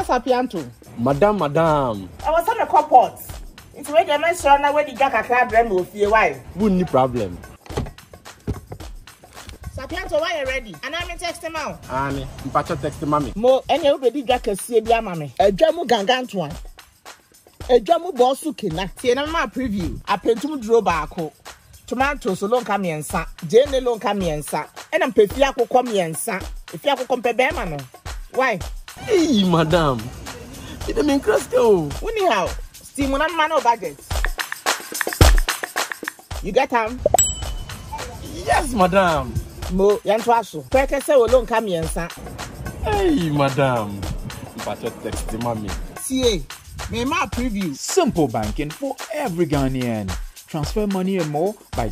What's Sapianto? Madam. I was on a pot. It's where the man saw now where the jack a crab brand will feel why. Wouldn't problem. Sapianto, why you ready? And I'm texting him out. Annie, Mpacha text mommy. Mo, and you baby jack a see a mammy. A jamu gangantuan. A jamu bossu kina. Tiena my preview. A pentum draw baako. Tomatoes alone come and sa. Jane alone come and sa. And I'm Pefiaco come and sa. If you compare Bemano. Why? Hey, madam. You don't mean Crusco. Anyhow, steam on man or budget. You get him? Yes, madam. Mo, Yantuaso. Peke say alone come and sa. Hey, madam. Mpacha text mommy. See, may my preview. Simple banking for every Ghanaian. Transfer money and more by